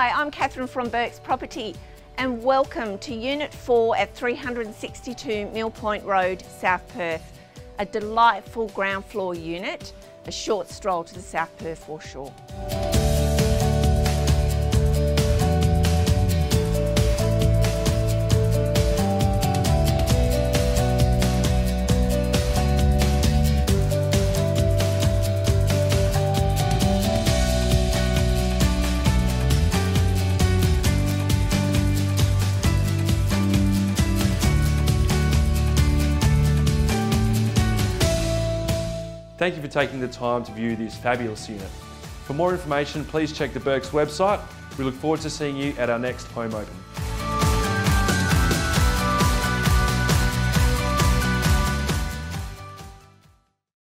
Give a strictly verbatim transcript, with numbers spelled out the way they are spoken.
Hi, I'm Catherine from Bourkes Property and welcome to Unit four at three hundred sixty-two Mill Point Road, South Perth. A delightful ground floor unit, a short stroll to the South Perth foreshore. Thank you for taking the time to view this fabulous unit. For more information, please check the Bourkes website. We look forward to seeing you at our next home open.